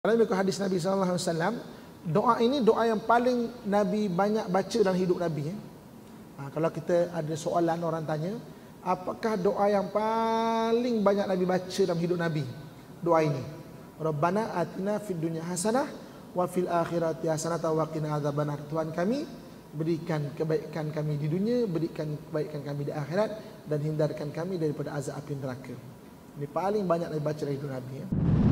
Kalau ikut hadis Nabi SAW, doa ini doa yang paling Nabi banyak baca dalam hidup Nabi. Kalau kita ada soalan orang tanya, apakah doa yang paling banyak Nabi baca dalam hidup Nabi? Doa ini. Rabbana atina fid dunya hasanah wa fil akhirati hasanah wa qina adzabannar. Tuhan kami, berikan kebaikan kami di dunia, berikan kebaikan kami di akhirat, dan hindarkan kami daripada azab api neraka. Ini paling banyak Nabi baca dalam hidup Nabi.